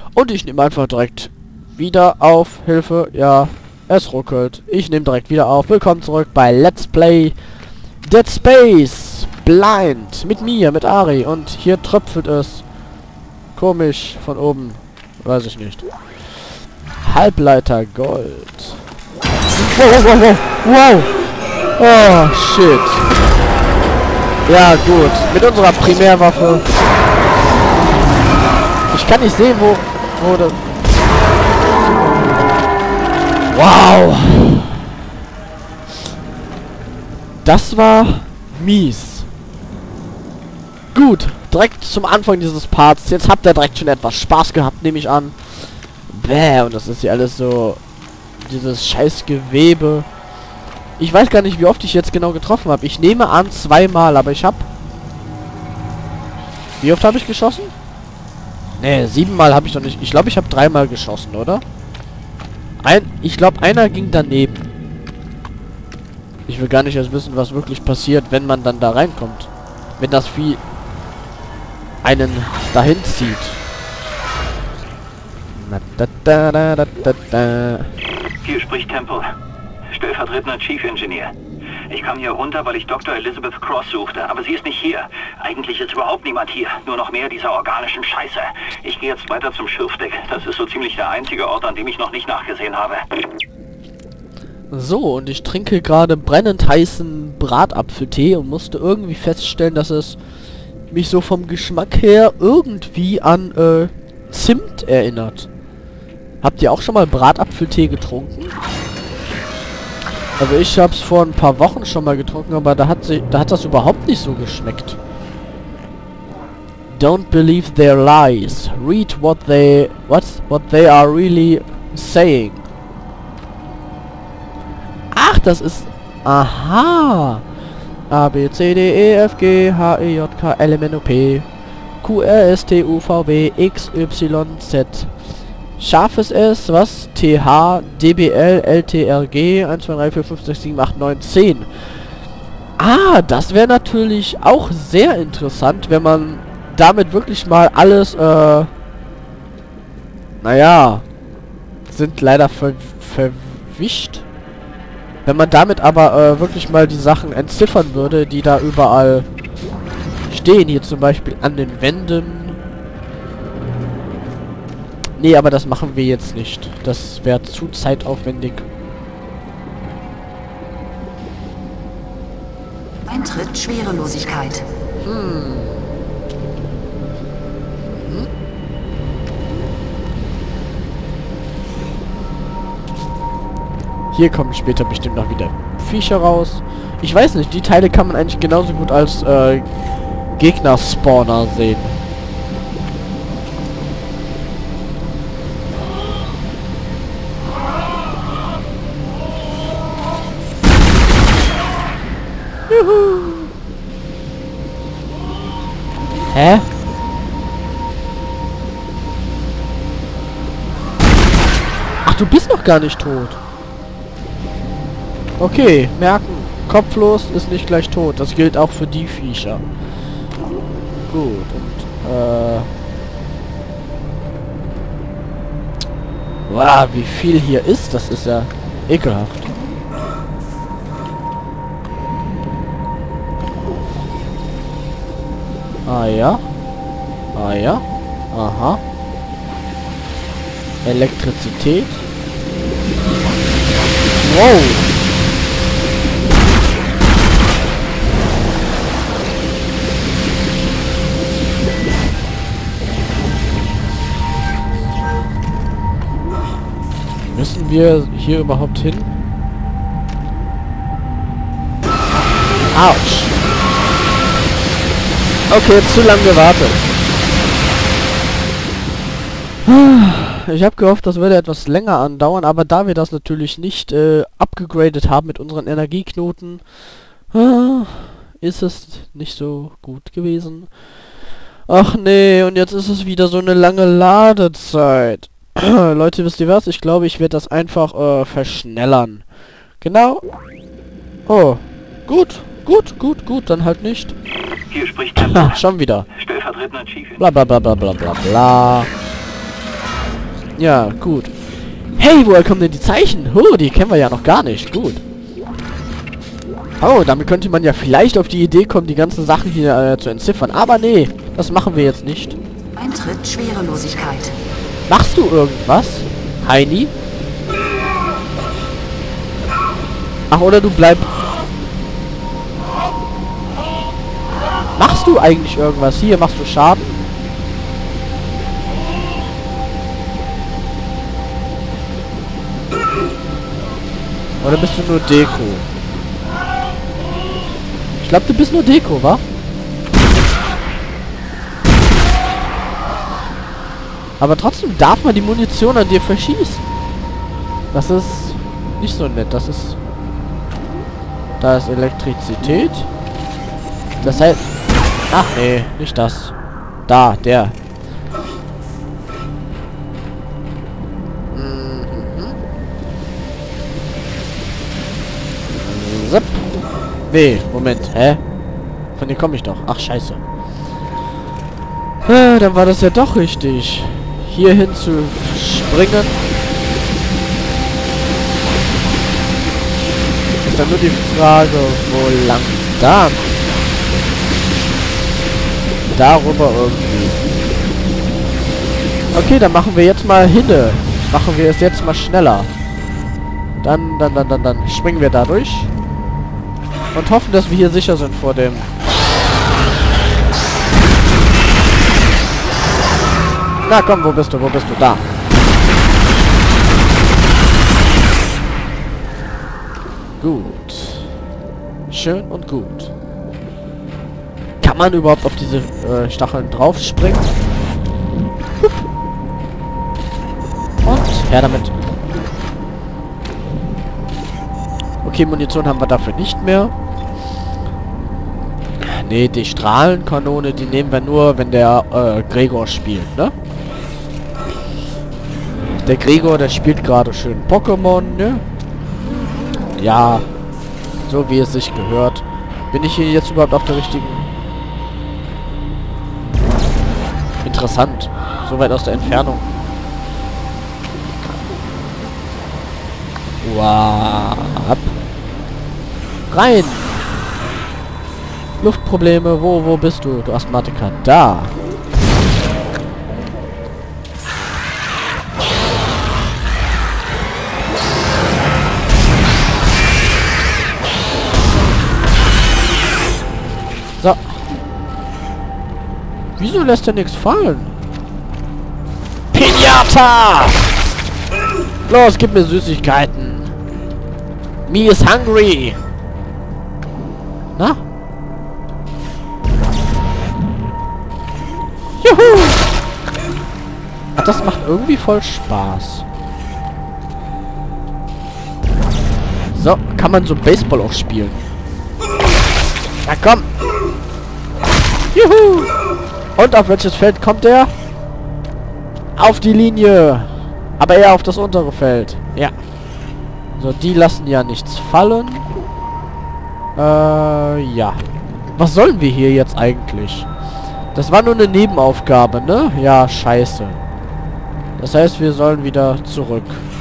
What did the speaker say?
Und ich nehme einfach direkt wieder auf. Hilfe, ja, es ruckelt. Ich nehme direkt wieder auf. Willkommen zurück bei Let's Play Dead Space Blind. Mit mir, mit Ari. Und hier tröpfelt es komisch von oben. Weiß ich nicht. Halbleiter Gold. Wow, wow, wow, wow. Oh, shit. Ja, gut. Mit unserer Primärwaffe. Ich kann nicht sehen, wo das... Wow. Das war mies. Gut. Direkt zum Anfang dieses Parts. Jetzt habt ihr direkt schon etwas Spaß gehabt, nehme ich an. Bäh, und das ist hier alles so... Dieses scheiß Gewebe. Ich weiß gar nicht, wie oft ich jetzt genau getroffen habe. Ich nehme an, 2-mal, aber ich habe... Wie oft habe ich geschossen? Ne, 7-mal habe ich doch nicht... Ich glaube, ich habe 3-mal geschossen, oder? Ich glaube, einer ging daneben. Ich will gar nicht erst wissen, was wirklich passiert, wenn man dann da reinkommt. Wenn das Vieh einen dahin zieht. Hier spricht Temple, stellvertretender Chief Engineer. Ich kam hier runter, weil ich Dr. Elizabeth Cross suchte, aber sie ist nicht hier. Eigentlich ist überhaupt niemand hier, nur noch mehr dieser organischen Scheiße. Ich gehe jetzt weiter zum Schürfdeck. Das ist so ziemlich der einzige Ort, an dem ich noch nicht nachgesehen habe. So, und ich trinke gerade brennend heißen Bratapfeltee und musste irgendwie feststellen, dass es mich so vom Geschmack her irgendwie an Zimt erinnert. Habt ihr auch schon mal Bratapfeltee getrunken? Also ich hab's vor ein paar Wochen schon mal getrunken, aber da hat das überhaupt nicht so geschmeckt. Don't believe their lies. Read what they are really saying. Ach, das ist... Aha! A, B, C, D, E, F, G, H, I, J, K, L, M, N, O, P, Q, R, S, T, U, V, W, X, Y, Z. Scharfes S, was? T, H, D, B, L, L, T, R, G, 1, 2, 3, 4, 5, 6, 7, 8, 9, 10. Ah, das wäre natürlich auch sehr interessant, wenn man damit wirklich mal alles, naja, sind leider verwischt. Wenn man damit aber wirklich mal die Sachen entziffern würde, die da überall stehen, hier zum Beispiel an den Wänden. Nee, aber das machen wir jetzt nicht. Das wäre zu zeitaufwendig. Eintritt Schwerelosigkeit. Hier kommen später bestimmt noch wieder Viecher raus. Ich weiß nicht, die Teile kann man eigentlich genauso gut als Gegner-Spawner sehen. Juhu. Hä? Ach, du bist noch gar nicht tot. Okay, merken. Kopflos ist nicht gleich tot. Das gilt auch für die Viecher. Gut, und wow, wie viel hier ist, das ist ja ekelhaft. Ah ja. Ah ja. Aha. Elektrizität. Wow. Müssen wir hier überhaupt hin? Autsch. Okay, zu lange gewartet. Ich habe gehofft, das würde etwas länger andauern, aber da wir das natürlich nicht abgegradet haben mit unseren Energieknoten, ist es nicht so gut gewesen. Ach nee, und jetzt ist es wieder so eine lange Ladezeit. Leute, wisst ihr was? Ich glaube, ich werde das einfach verschnellern. Genau. Oh, gut. Gut, dann halt nicht. Hier spricht Temple. Schon wieder. Stellvertretender Chief. Bla bla bla bla bla bla bla. Ja, gut. Hey, woher kommen denn die Zeichen? Oh, die kennen wir ja noch gar nicht. Gut. Oh, damit könnte man ja vielleicht auf die Idee kommen, die ganzen Sachen hier zu entziffern. Aber nee, das machen wir jetzt nicht. Eintritt Schwerelosigkeit. Machst du irgendwas, Heini? Ach, oder du bleib... Machst du eigentlich irgendwas? Hier, machst du Schaden? Oder bist du nur Deko? Ich glaube, du bist nur Deko, wa? Aber trotzdem darf man die Munition an dir verschießen. Das ist nicht so nett. Das ist... Da ist Elektrizität. Das heißt... Ach nee, nicht das. Da, der. Zip. Nee, Moment, hä? Von dir komme ich doch. Ach, scheiße. Dann war das ja doch richtig. Hier hin zu springen. Ist dann nur die Frage, wo lang da? Darüber irgendwie. Okay, dann machen wir jetzt mal hinne. Machen wir es jetzt mal schneller. Dann springen wir da durch. Und hoffen, dass wir hier sicher sind vor dem... Na komm, wo bist du? Wo bist du? Da. Gut. Schön und gut. Kann man überhaupt auf diese Stacheln drauf springen? Und her damit. Okay, Munition haben wir dafür nicht mehr. Nee, die Strahlenkanone, die nehmen wir nur, wenn der Gregor spielt, ne? Der Gregor, der spielt gerade schön Pokémon, ne? Ja, so wie es sich gehört. Bin ich hier jetzt überhaupt auf der richtigen... Interessant. So weit aus der Entfernung. Wow. Rein! Luftprobleme, wo bist du, du Asthmatiker? Da! So. Wieso lässt er nichts fallen? Pinata! Los, gib mir Süßigkeiten. Me is hungry. Na? Juhu! Ach, das macht irgendwie voll Spaß. So, kann man so Baseball auch spielen. Na komm! Juhu! Und auf welches Feld kommt der? Auf die Linie! Aber eher auf das untere Feld. Ja. So, die lassen ja nichts fallen. Ja. Was sollen wir hier jetzt eigentlich? Das war nur eine Nebenaufgabe, ne? Ja, scheiße. Das heißt, wir sollen wieder zurück.